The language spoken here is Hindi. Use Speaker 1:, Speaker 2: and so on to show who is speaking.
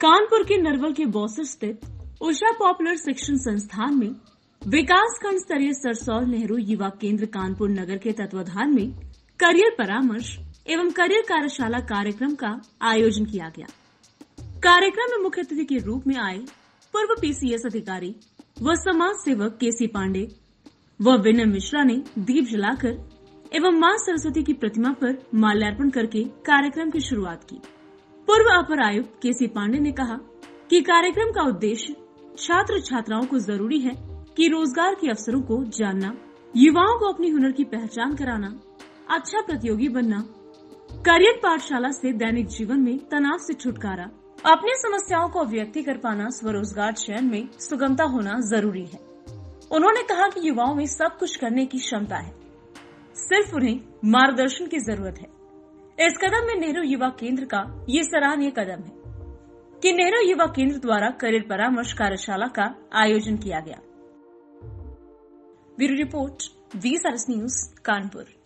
Speaker 1: कानपुर के नरवल के बौसर स्थित उषा पॉपुलर शिक्षण संस्थान में विकास खंड स्तरीय सरसौल नेहरू युवा केंद्र कानपुर नगर के तत्वाधान में करियर परामर्श एवं करियर कार्यशाला कार्यक्रम का आयोजन किया गया। कार्यक्रम में मुख्य अतिथि के रूप में आए पूर्व पीसीएस अधिकारी व समाज सेवक केसी पांडे व विनय मिश्रा ने दीप जलाकर एवं मां सरस्वती की प्रतिमा पर माल्यार्पण करके कार्यक्रम की शुरुआत की। पूर्व अपर आयुक्त केसी पांडे ने कहा कि कार्यक्रम का उद्देश्य छात्र छात्राओं को जरूरी है कि रोजगार के अवसरों को जानना, युवाओं को अपनी हुनर की पहचान कराना, अच्छा प्रतियोगी बनना, करियर पाठशाला से दैनिक जीवन में तनाव से छुटकारा, अपनी समस्याओं को अभिव्यक्ति कर पाना, स्वरोजगार चयन में सुगमता होना जरूरी है। उन्होंने कहा कि युवाओं में सब कुछ करने की क्षमता है, सिर्फ उन्हें मार्गदर्शन की जरूरत है। इस कदम में नेहरू युवा केंद्र का ये सराहनीय कदम है कि नेहरू युवा केंद्र द्वारा करियर परामर्श कार्यशाला का आयोजन किया गया। Bureau report, VSRS news, Kanpur.